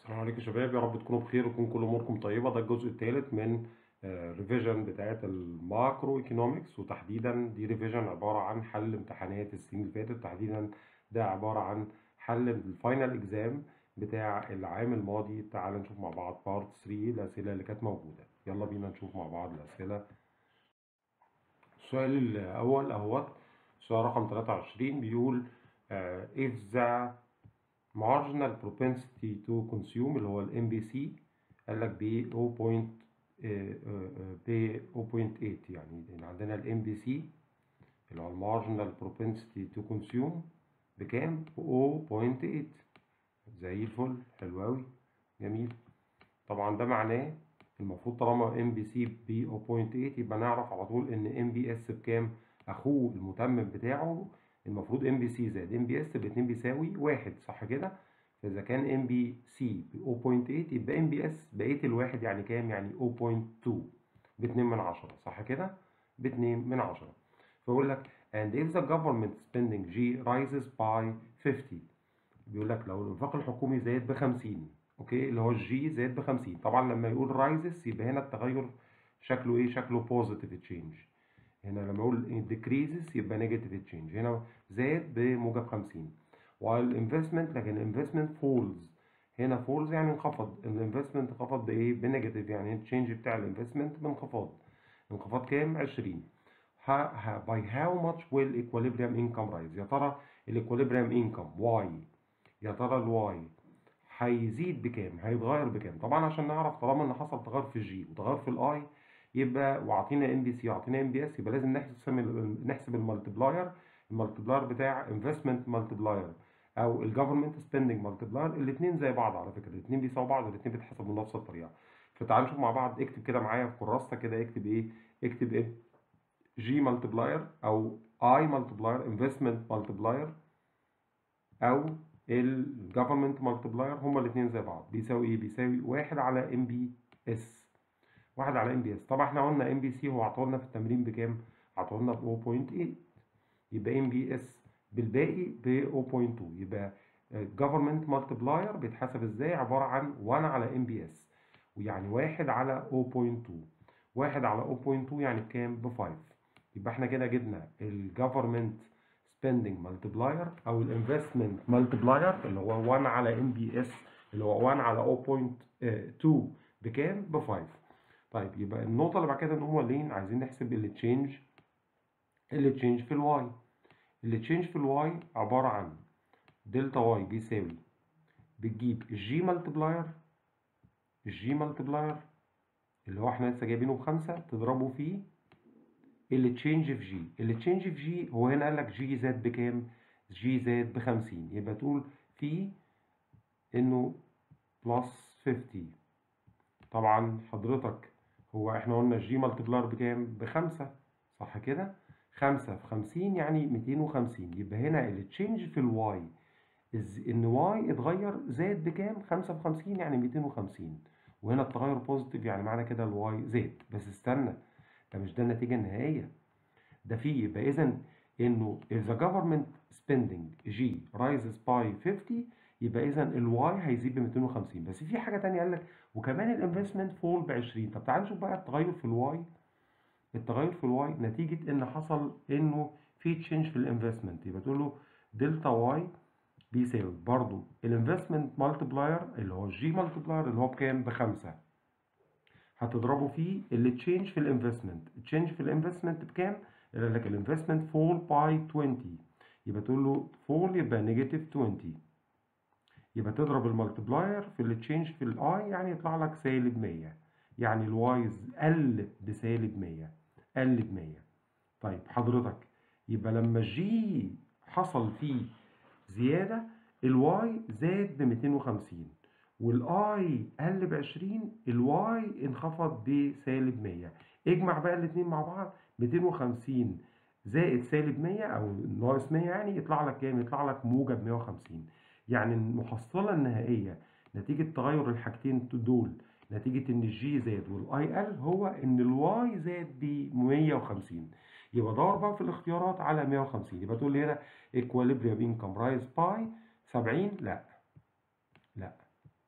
السلام عليكم يا شباب، يا رب تكونوا بخير ويكون كل اموركم طيبه. ده الجزء الثالث من ريفيجن بتاعه الماكرو ايكونومكس، وتحديدا دي ريفيجن عباره عن حل امتحانات السنين اللي فاتت. تحديدا ده عباره عن حل الفاينل اكزام بتاع العام الماضي. تعال نشوف مع بعض بارت 3 الاسئله اللي كانت موجوده. يلا بينا نشوف مع بعض الاسئله. السؤال الاول اهوت، سؤال رقم 23، بيقول if the marginal propensity to consume اللي هو الام بي سي قال لك ب 0.8، يعني عندنا الام بي سي اللي هو المارجنال propensity to consume بكام؟ ب 0.8. زي الفل، حلو قوي، جميل. طبعا ده معناه المفروض طالما ام بي سي ب 0.8 يبقى نعرف على طول ان ام بي اس بكام؟ اخوه المتمم بتاعه المفروض ام بي سي زائد ام بي اس الاتنين بيساوي 1، صح كده؟ فاذا كان ام بي سي ب 0.8 يبقى ام بي اس بقيه الواحد يعني كام؟ يعني 0.2، ب 2 من 10، صح كده؟ ب 2 من 10. فيقول لك and if the government spending G rises by 50، بيقول لك لو الانفاق الحكومي زاد ب 50، اوكي، اللي هو الجي زاد ب 50. طبعا لما يقول رايزز يبقى هنا التغير شكله ايه؟ شكله بوزيتيف تشينج. هنا لما يقول decreases يبقى نيجاتيف تشينج. هنا زاد بموجب 50. while investment، لكن الانفستمنت فولز، هنا فولز يعني انخفض. الانفستمنت انخفض بايه؟ بنيجاتيف، يعني التشينج بتاع الانفستمنت بانخفاض. انخفاض كام؟ 20. by how much will equilibrium income rise؟ يا ترى الايكوليبريم انكم واي، يا ترى الواي هيزيد بكام؟ هيتغير بكام؟ طبعا عشان نعرف طالما ان حصل تغير في الجي وتغير في الاي يبقى وعطينا ام بي سي وعطينا ام بي اس، يبقى لازم نحسب المالتبلاير. المالتبلاير بتاع انفستمنت مالتبلاير او الجفرمنت سبيندنج مالتبلاير، الاثنين زي بعض على فكره، الاثنين بيساووا بعض، الاثنين بيتحسبوا بنفس الطريقه. فتعال نشوف مع بعض. اكتب كده معايا في كراستك كده، اكتب ايه؟ اكتب ايه؟ جي مالتبلاير او اي مالتبلاير، انفستمنت مالتبلاير او الجفرمنت مالتبلاير، هما الاثنين زي بعض. بيساوي ايه؟ بيساوي 1 على ام بي اس. 1 على ام بي اس. طبعا احنا قلنا ام بي سي هو عطولنا في التمرين بكام؟ عطولنا ب 0.8، يبقى ام بي اس بالباقي ب 0.2. يبقى جفرمنت مالتبلاير بيتحسب ازاي؟ عباره عن 1 على ام بي اس، ويعني 1 على 0.2. 1 على 0.2 يعني بكام؟ ب 5. يبقى احنا كده جبنا الجفرمنت spending multiplier او الانفستمنت multiplier اللي هو 1 على ام بي اس اللي هو 1 على 0.2 بكام؟ ب 5. طيب يبقى النقطة اللي بعد كده ان هو لين عايزين نحسب اللي تشينج في الواي. اللي تشينج في الواي عبارة عن دلتا واي بيساوي، بتجيب الجي مالتبلاير اللي هو احنا لسه جايبينه ب5 تضربه فيه اللي تشينج في جي. اللي تشينج في جي هو هنا قال لك جي زاد بكام؟ جي زاد ب50، يبقى تقول في انه بلس 50. طبعا حضرتك هو احنا قلنا الجي مالتبلر بكام؟ ب5، صح كده؟ 5 في 50 يعني 250. يبقى هنا اللي تشينج في الواي ان واي اتغير، زاد بكام؟ 5 في 50 يعني 250. وهنا التغير بوزيتيف، يعني معنى كده الواي زاد. بس استنى، ده مش ده النتيجة النهائية، ده فيه. يبقى إذا إنه if the government spending G rises by 50 يبقى إذا الواي هيزيد ب 250. بس في حاجة تانية قال لك وكمان الانفستمنت فول ب 20. طب تعال نشوف بقى التغير في الواي. التغير في الواي نتيجة إن حصل إنه في تشينج في الانفستمنت، يبقى تقول له دلتا واي بيساوي برضو الانفستمنت مالتبلاير اللي هو الجي مالتبلاير اللي هو بكام؟ ب5، هتضربه فيه اللي تشينج في الانفستمنت. تشينج في الانفستمنت بكام؟ يقول لك الانفستمنت فول باي 20، يبقى تقول له فول يبقى نيجاتيف 20. يبقى تضرب المالتبلاير في اللي تشينج في الاي يعني يطلع لك سالب 100. يعني الواي قل بسالب 100، قل ب 100. طيب حضرتك يبقى لما الجي حصل فيه زيادة، الواي زاد ب 250 والاي قل ب 20، الواي انخفض بسالب 100. اجمع بقى الاثنين مع بعض، 250 زائد سالب 100 او ناقص 100 يعني يطلع لك كام؟ يطلع لك موجب 150. يعني المحصلة النهائية نتيجة تغير الحاجتين دول، نتيجة ان الجي زاد والاي قل، هو ان الواي زاد ب 150. يبقى دور بقى في الاختيارات على 150. يبقى تقول لي هنا equilibrium income rise by 70؟ لا، لا.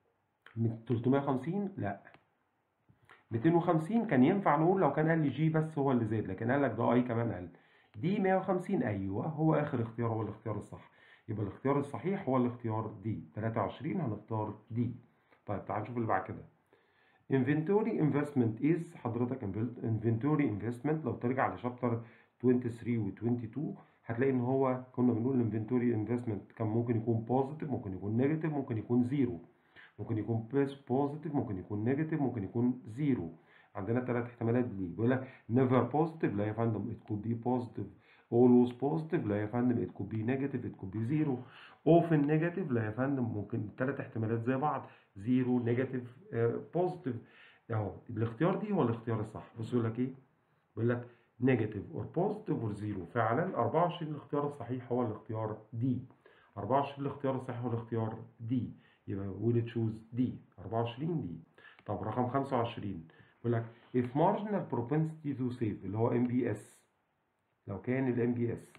350 لا، 250 كان ينفع نقول لو كان قال لي جي بس هو اللي زاد، لكن قال لك ده اي كمان قل. دي 150 ايوه هو اخر اختيار، هو الاختيار الصح. يبقى الاختيار الصحيح هو الاختيار دي 23، هنختار دي. طيب تعال نشوف اللي بعد كده. inventory investment is حضرتك inventory investment لو ترجع لشابتر 23 و 22 هتلاقي ان هو كنا بنقول inventory investment كان ممكن يكون positive، ممكن يكون negative، ممكن يكون زيرو. ممكن يكون بوزيتيف، ممكن يكون نيجاتيف، ممكن يكون زيرو. عندنا ثلاث احتمالات ليه. بيقول لك نيفر بوزيتيف، لا يا فندم it could be positive. always positive، لا يا فندم it could be negative it could be zero. often negative، لا يا فندم ممكن الثلاث احتمالات زي بعض، زيرو نيجاتيف بوزيتيف. اهو الاختيار دي هو الاختيار الصح. بص يقول لك ايه، بيقول لك نيجاتيف اور بوزيتيف اور زيرو. فعلا 24 الاختيار الصحيح هو الاختيار دي. 24 الاختيار الصحيح هو الاختيار دي. يبقى ويل تشوز دي 24 دي. طب رقم 25 بيقول لك if marginal propensity to save اللي هو ام بي اس، لو كان الام بي اس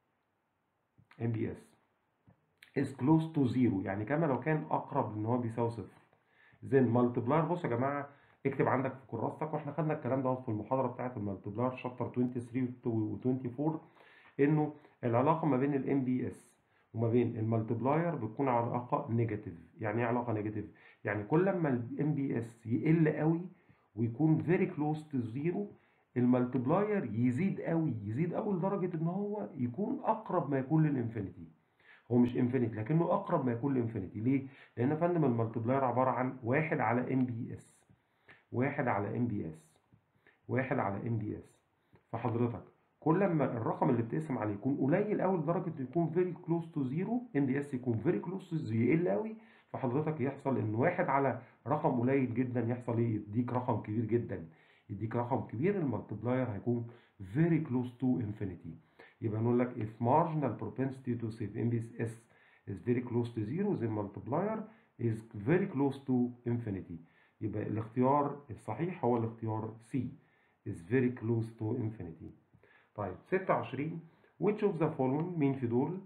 is close to zero، يعني كما لو كان اقرب ان هو بيساوي صفر، then multiplier. بص يا جماعه اكتب عندك في كراستك، واحنا خدنا الكلام ده في المحاضره بتاعه المالتبلاير شابتر 23 و 24، انه العلاقه ما بين الام بي اس وما بين المالتبلاير بتكون علاقه نيجاتيف. يعني ايه علاقه نيجاتيف؟ يعني كل ما الام بي اس يقل قوي ويكون فيري كلوز تو زيرو، المالتبلاير يزيد قوي، يزيد قوي لدرجه ان هو يكون اقرب ما يكون للانفينيتي. هو مش انفينيتي لكنه اقرب ما يكون لانفينيتي. ليه؟ لان يا فندم المالتبلاير عباره عن واحد على ام بي اس، واحد على ام بي اس، واحد على ام بي اس. فحضرتك كل ما الرقم اللي بتقسم عليه يكون قليل قوي لدرجه انه يكون فيري كلوز تو زيرو، ام بي اس يكون فيري كلوز تو زيرو يقل قوي، فحضرتك يحصل ان واحد على رقم قليل جدا يحصل ايه؟ يديك رقم كبير جدا. يديك رقم كبير، المالتبلاير هيكون فيري كلوز تو انفينيتي. يبقى نقول لك if marginal propensity to save MBS is very close to zero then multiplier is very close to infinity. يبقى الاختيار الصحيح هو الاختيار C is very close to infinity. طيب 26 which of the following مين في دول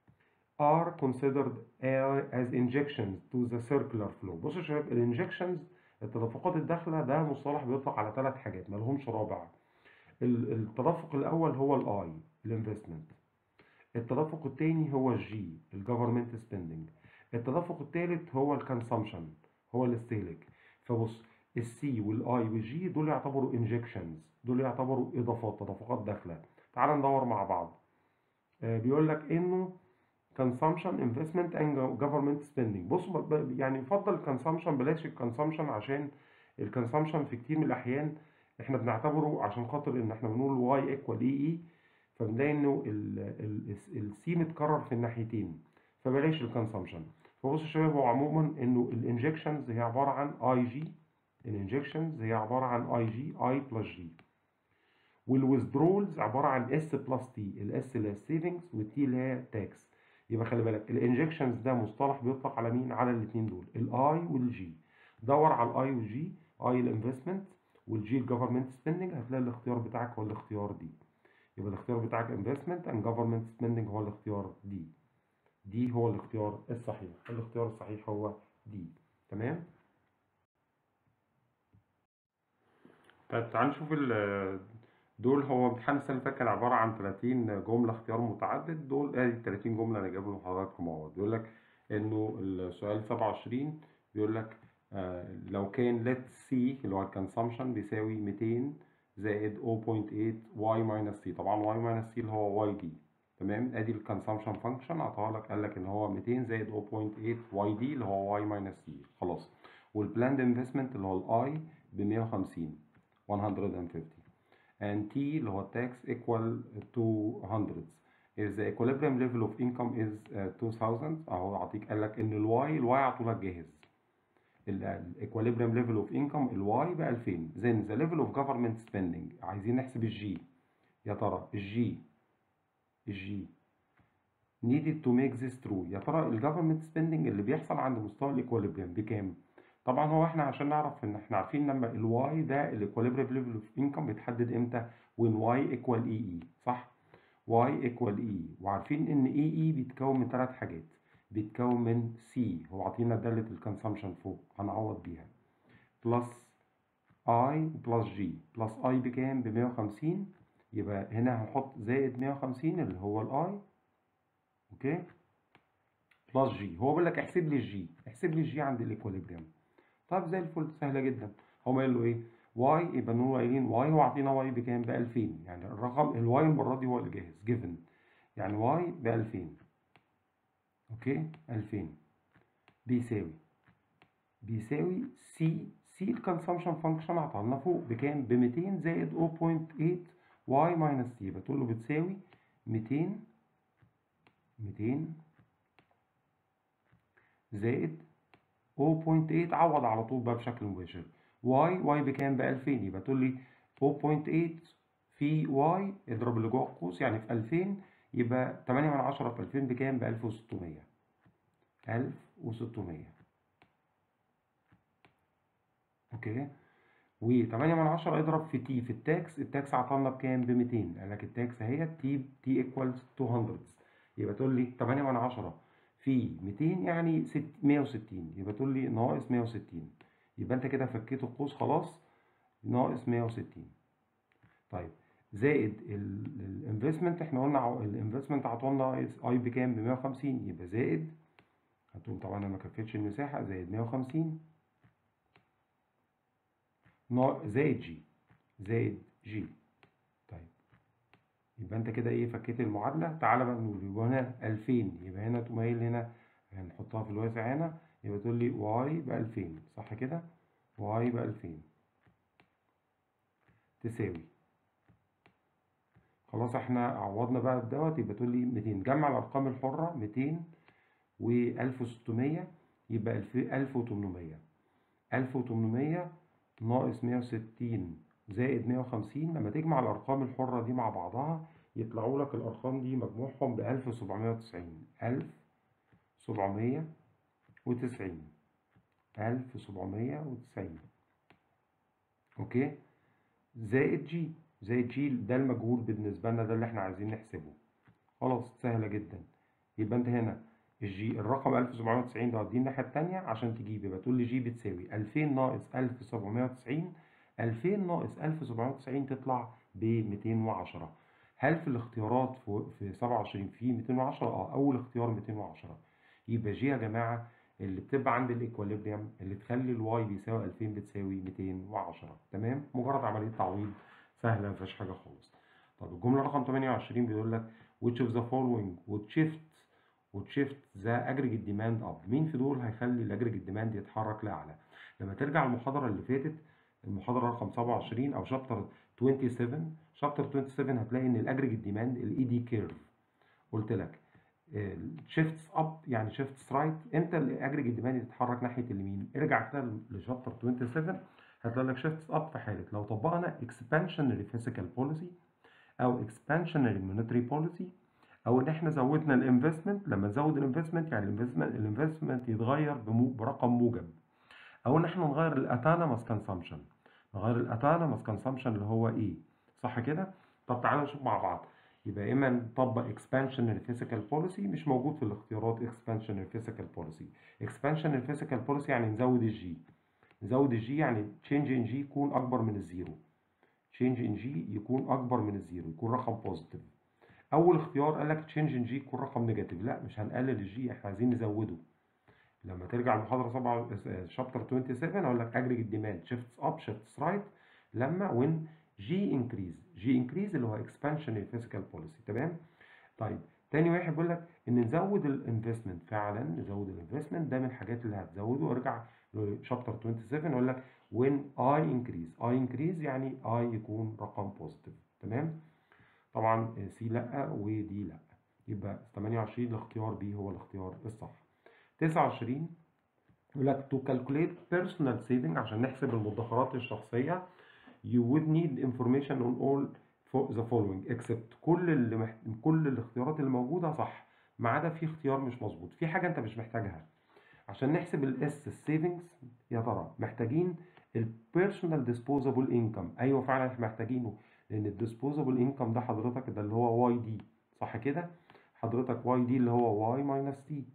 are considered as injections to the circular flow. بصوا يا شباب الانجكشنز التدفقات الداخله ده مصطلح بيطلق على ثلاث حاجات ما لهمش رابع. التدفق الاول هو الاي الانفستمنت، التدفق الثاني هو الجي الجفرمنت سبيندنج، التدفق الثالث هو الكونسامشن هو الاستهلاك. فبص السي والاي والجي دول يعتبروا انجكشنز، دول يعتبروا اضافات تدفقات داخله. تعال ندور مع بعض. بيقول لك انه consumption investment and government spending. بص يعني يفضل الكونسامشن، بلاش الكونسامشن عشان الكونسامشن في كتير من الاحيان احنا بنعتبره عشان خاطر ان احنا بنقول واي ايكوال اي اي، فبنلاقي انه السي متكرر في الناحيتين، فبلاش الكونسامشن. فبص يا شباب هو عموما انه الانجكشنز هي عباره عن اي جي، الانجكشنز هي عباره عن اي جي اي بلس جي، والويزدرولز عباره عن اس بلس تي، الاس اللي هي السيفنجز والتي اللي هي تاكس. يبقى خلي بالك الانجكشنز ده مصطلح بيطلق على مين؟ على الاثنين دول الاي والجي. دور على الاي والجي، اي الانفستمنت والجي الجفرمنت سبيندنج، هتلاقي الاختيار بتاعك هو الاختيار دي. يبقى الاختيار بتاعك investment and government spending هو الاختيار دي. دي هو الاختيار الصحيح، الاختيار الصحيح هو دي. تمام. طيب تعال نشوف دول. هو امتحان السنة اللي فاتت كان عبارة عن 30 جملة اختيار متعدد، دول ادي 30 جملة انا جايبهم لحضراتكم اهو. بيقول لك انه السؤال 27 بيقول لك لو كان let's see اللي هو الكونسامشن بيساوي 200 زائد 0.8 y minus c. طبعا y minus c اللي هو y دي. تمام. ادي الكونسامشن فانكشن عطاها لك، قال لك ان هو 200 زائد 0.8 y دي اللي هو y minus c. خلاص. والبلاند انفستمنت اللي هو الاي ب 150 150 and t اللي هو tax equal to hundreds. if the equilibrium level of income is 2000 اهو اعطيك، قال لك ان الواي عطولك جاهز. equilibrium level of income الواي ب 2000. then the level of government spending عايزين نحسب الجي. يا ترى الجي needed to make this true، يا ترى الجفرمنت سبيندنج اللي بيحصل عند مستوى الايكواليبريم بكام؟ طبعا هو احنا عشان نعرف ان احنا عارفين لما الواي ده الايكواليبريم ليفل اوف انكم بيتحدد امتى؟ when y equal EE، صح؟ y equal EE، وعارفين ان EE بيتكون من ثلاث حاجات. بيتكون من سي، هو عطينا دالة الكونسامشن فوق هنعوض بيها، بلس اي بلس جي. بلس اي بكام؟ ب 150، يبقى هنا هنحط زائد 150 اللي هو الاي، اوكي، بلس جي. هو بيقول لك احسب لي الجي، احسب لي الجي عند الايكوليبريم. طب زي الفل، سهله جدا. هو قال له ايه؟ واي، يبقى نقول قايلين واي، هو عطينا واي بكام؟ ب 2000، يعني الرقم الواي المره دي هو اللي جاهز جيفن، يعني واي ب 2000، اوكي، 2000 بيساوي سي الكونسامشن فانكشن عطانا فوق بكام؟ ب 200 زائد 0.8 واي ماينس تي، بتقول له بتساوي 200 زائد 0.8، عوض على طول بقى بشكل مباشر. واي بكام؟ ب 2000، يبقى تقول لي 0.8 في واي اضرب اللي جوه القوس يعني في 2000، يبقى 8 من 10 في 2000 بكام؟ ب 1600. 1600، اوكي. و8 من 10 اضرب في تي، في التاكس عطلنا بكام؟ ب 200، قال لك التاكس اهي تي ايكوالز 200، يبقى تقول لي 8 من 10 في 200 يعني 160، يبقى تقول لي ناقص 160، يبقى انت كده فكيت القوس خلاص، ناقص 160. طيب زائد الانفستمنت، احنا قلنا الانفستمنت عطولنا اي بكام؟ ب 150، يبقى زائد، هتقول طبعا انا ما كفتش المساحه، زائد 150 زائد جي. طيب يبقى انت كده ايه؟ فكيت المعادله. تعالى بقى نقول، يبقى هنا 2000، يبقى هنا تقوم قايل هنا هنحطها في الواسع هنا، يبقى تقول لي واي ب 2000، صح كده؟ واي ب 2000 تساوي، خلاص احنا عوضنا بقى بدوت، يبقى تقول لي 200، جمع الارقام الحره 200 و 1600 يبقى 1800. 1800 ناقص 160 زائد 150، لما تجمع الارقام الحره دي مع بعضها يطلعوا لك الارقام دي مجموعهم ب 1790. 1790 اوكي، زائد جي ده المجهول بالنسبه لنا، ده اللي احنا عايزين نحسبه. خلاص سهله جدا. يبقى انت هنا الجي، الرقم 1790 ده هتديه الناحيه الثانيه عشان تجيب، يبقى تقول لي جي بتساوي 2000 ناقص 1790. 2000 ناقص 1790 تطلع ب 210. هل في الاختيارات في 27 في 210؟ اول اختيار 210. يبقى جي يا جماعه اللي بتبقى عند الايكواليبريم اللي تخلي الواي بيساوي 2000 بتساوي 210. تمام، مجرد عمليه تعويض سهله ما فيهاش حاجه خالص. طب الجمله رقم 28 بيقول لك which of the following would shift the aggregate demand up؟ مين في دول هيخلي الاجريجيت ديماند يتحرك لاعلى؟ لما ترجع المحاضره اللي فاتت، المحاضره رقم 27 او شابتر 27 هتلاقي ان الاجريجيت ديماند الاي دي كيرف، قلت لك شيفتس اب يعني شيفتس رايت، امتى الاجريجيت ديماند يتحرك ناحيه اليمين؟ ارجع كده لشابتر 27 هتلاقي لك شيفتس اب في حاله لو طبقنا اكسبانشنري فيسكال بوليسي او اكسبانشنري مونيتري بوليسي، او ان احنا زودنا الانفستمنت. لما نزود الانفستمنت يعني الانفستمنت يتغير برقم موجب، او ان احنا نغير الاتانامس كونسامشن. نغير الاتانامس كونسامشن اللي هو ايه؟ صح كده؟ طب تعالوا نشوف مع بعض. يبقى اما نطبق اكسبانشنري فيسكال بوليسي، مش موجود في الاختيارات اكسبانشنري فيسكال بوليسي. اكسبانشنري فيسكال بوليسي يعني نزود الجي. نزود الجي يعني تشينج ان جي يكون اكبر من الزيرو. تشينج ان جي يكون اكبر من الزيرو، يكون رقم بوزيتيف. اول اختيار قال لك تشينج ان جي يكون رقم نيجاتيف، لا مش هنقلل الجي، احنا عايزين نزوده. لما ترجع المحاضره 7 شابتر 27 اقول لك اجريجيت ديماند شيفتس اب شيفتس رايت لما وين جي انكريز اللي هو اكسبانشن فيسكال بوليسي. تمام. طيب تاني واحد بيقول لك ان نزود الانفستمنت، فعلا نزود الانفستمنت ده من الحاجات اللي هتزوده. ارجع لشابتر 27 اقول لك وين اي انكريز يعني اي يكون رقم بوزيتيف. تمام. طبعا سي لا ودي لا، يبقى 28 الاختيار بي هو الاختيار الصح. 29 يقول لك to calculate personal saving، عشان نحسب المدخرات الشخصية you would need information on all the following except كل الاختيارات اللي موجودة صح، ما عدا في اختيار مش مظبوط، في حاجة انت مش محتاجها. عشان نحسب الاس السيفنجز يا ترى محتاجين البيرسونال ديسبوزابل انكم. ايوه فعلا احنا محتاجينه، لان الديسبوزابل انكم ده حضرتك ده اللي هو واي دي، صح كده؟ حضرتك واي دي اللي هو واي ماينس تي،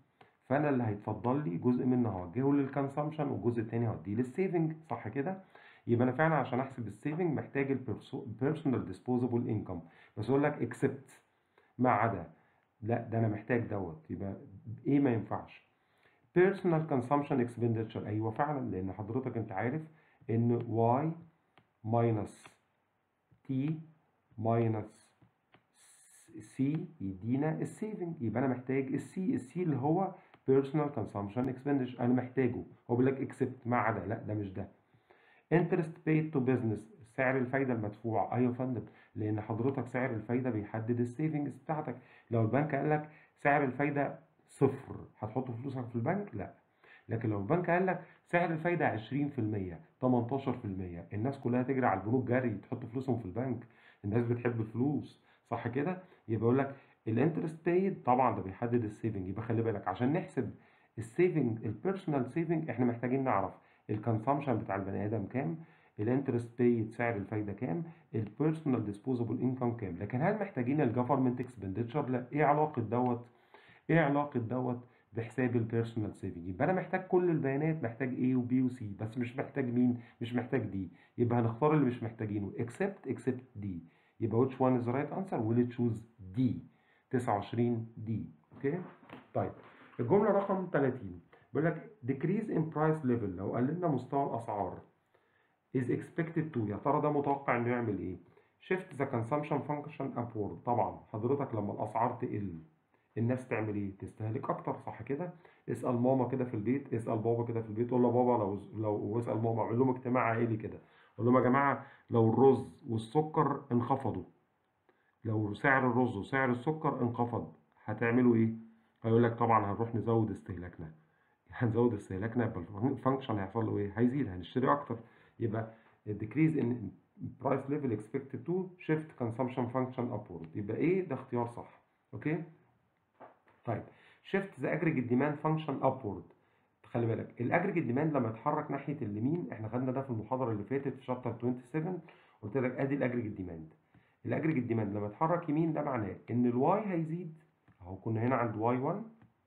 فانا اللي هيتفضل لي جزء منه هوجهه للكونسامشن والجزء التاني هوديه للسيفنج، صح كده؟ يبقى انا فعلا عشان احسب السيفنج محتاج البيرسونال ديسبوزبل انكم، بس اقول لك اكسبت ما عدا، لا ده انا محتاج دوت، يبقى ايه ما ينفعش؟ personal consumption expenditure، ايوه فعلا، لان حضرتك انت عارف ان y minus t minus c يدينا السيفنج، يبقى انا محتاج السي اللي هو personal consumption expenditure، انا محتاجه. هو بيقول لك except ما عدا، لا ده مش ده. interest paid to business، سعر الفايده المدفوع، ايوه يا فندم، لان حضرتك سعر الفايده بيحدد السيفنجز بتاعتك. لو البنك قال لك سعر الفايده صفر، هتحط فلوسك في البنك؟ لا. لكن لو البنك قال لك سعر الفايده 20%، 18%، الناس كلها تجري على البنوك جري تحط فلوسهم في البنك، الناس بتحب الفلوس، صح كده؟ يبقى يقول لك الانترست بايد، طبعا ده بيحدد السيفنج. يبقى خلي بالك عشان نحسب السيفنج، البيرسونال سيفنج، احنا محتاجين نعرف الكونسامشن بتاع البني ادم كام، الانترست بايد سعر الفايده كام، البيرسونال ديسبوزبل انكم كام. لكن هل محتاجين الجفرمنت اكسبندتشر؟ لا. ايه علاقه دوت؟ ايه علاقه دوت بحساب البيرسونال سيفنج؟ يبقى انا محتاج كل البيانات، محتاج A وB وC، بس مش محتاج مين؟ مش محتاج دي. يبقى هنختار اللي مش محتاجينه except D. يبقى which one is the right answer؟ will choose D، 29 D. اوكي. طيب الجمله رقم 30 بيقول لك decrease in price level، لو قللنا مستوى الاسعار is expected to، يا ترى ده متوقع انه يعمل ايه؟ shift the consumption function upward، طبعا حضرتك لما الاسعار تقل الناس تعمل ايه؟ تستهلك اكتر، صح كده؟ اسال ماما كده في البيت، اسال بابا كده في البيت، قول له بابا لو اسال ماما، اعمل لهم اجتماع عائلي كده، قول لهم يا جماعه لو الرز والسكر انخفضوا، لو سعر الرز وسعر السكر انخفض هتعملوا ايه؟ هيقول لك طبعا هنروح نزود استهلاكنا. هنزود استهلاكنا، يبقى الفانكشن هيحصل له ايه؟ هيزيد، هنشتري اكتر. يبقى decrease in price level expected to shift consumption function upward، يبقى ايه ده اختيار صح. اوكي. طيب shift the aggregate demand function upward، خلي بالك الاجريجيت ديماند لما يتحرك ناحيه اليمين، احنا خدنا ده في المحاضره اللي فاتت في شابتر 27، قلت لك ادي الاجريجيت ديماند. الاجريجيت ديماند لما يتحرك يمين ده معناه ان الواي هيزيد، اهو كنا هنا عند واي 1،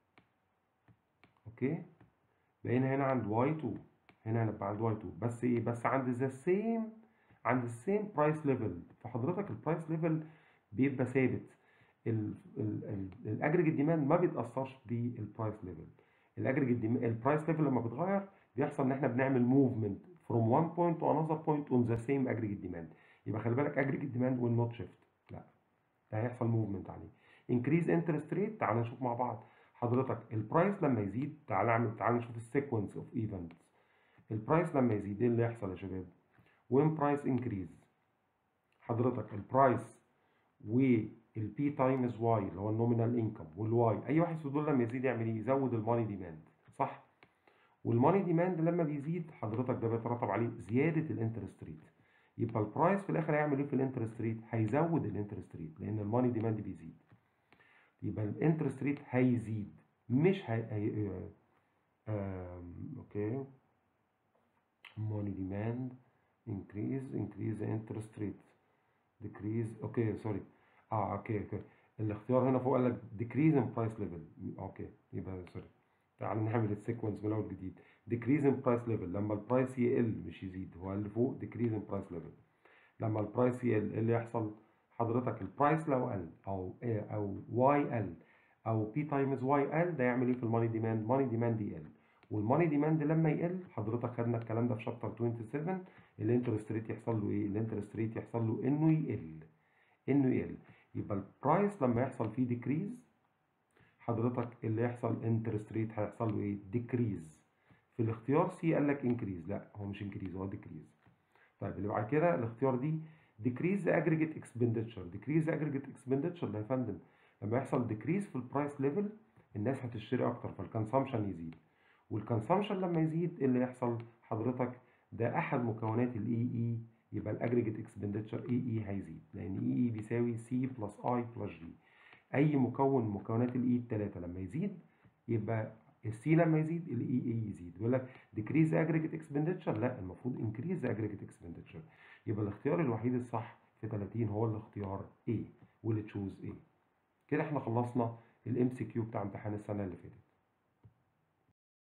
اوكي، بقينا هنا عند واي 2، هنا هنبقى عند واي 2، بس ايه؟ بس عند ذا سيم، عند السيم برايس ليفل. فحضرتك البرايس ليفل بيبقى ثابت، الاجريجيت ديماند ما بيتاثرش بالبرايس ليفل. البرايس ليفل لما بيتغير بيحصل ان احنا بنعمل موفمنت from one point to another point on the same aggregate demand. يبقى خلي بالك aggregate demand will not shift، لا ده هيحصل موفمنت عليه. increase interest rate، تعال نشوف مع بعض. حضرتك البرايس لما يزيد، تعال نشوف السيكونس اوف ايفنتس. البرايس لما يزيد ايه اللي يحصل يا شباب؟ when price increase، حضرتك البرايس والبي تايمز واي اللي هو النومينال انكم والواي، اي واحد في دول لما يزيد يعمل ايه؟ يزود الماني ديماند، صح؟ والماني ديماند لما بيزيد حضرتك ده بيترتب عليه زياده الانترست ريت. يبقى البرايس في الاخر هيعمل ايه في الانترست ريت؟ هيزود الانترست ريت لان الماني ديماند بيزيد. يبقى الانترست ريت هيزيد، مش اوكي، ماني ديماند increase the interest rate decrease، اوكي سوري، اوكي الاختيار هنا فوق قال لك decrease in price level، اوكي يبقى سوري، تعال نعمل السيكونس من اول جديد. decrease in price level لما البرايس يقل مش يزيد، هو اللي فوق decrease in price level. لما البرايس يقل ايه اللي يحصل؟ حضرتك البرايس لو قل او واي قل او بي تايمز واي قل، ده يعمل ايه في الماني ديماند؟ ماني ديماند يقل، والماني ديماند لما يقل حضرتك خدنا الكلام ده في شابتر 27، الانترست ريت يحصل له ايه؟ الانترست ريت يحصل له انه يقل، انه يقل. يبقى البرايس لما يحصل فيه ديكريز حضرتك اللي يحصل انترست ريت هيحصل له ايه؟ ديكريز. في الاختيار سي قال لك انكريز، لا هو مش انكريز، هو ديكريز. طيب اللي بعد كده الاختيار دي decrease the aggregate expenditure، decrease the aggregate expenditure ده يا فندم لما يحصل decrease في البرايس ليفل الناس هتشتري اكتر فالكونسامشن يزيد، والكونسامشن لما يزيد ايه اللي يحصل؟ حضرتك ده احد مكونات الاي اي، يبقى الاجريجيت اكسبندتشر اي اي هيزيد، لان اي اي بيساوي سي بلس اي بلس جي. اي مكون من مكونات الاي الثلاثه لما يزيد يبقى السي لما يزيد الاي اي يزيد. بيقول لك decrease aggregate expenditure، لا المفروض increase aggregate expenditure. يبقى الاختيار الوحيد الصح في 30 هو الاختيار A، واللي تشوز A. كده احنا خلصنا الام سي كيو بتاع امتحان السنه اللي فاتت.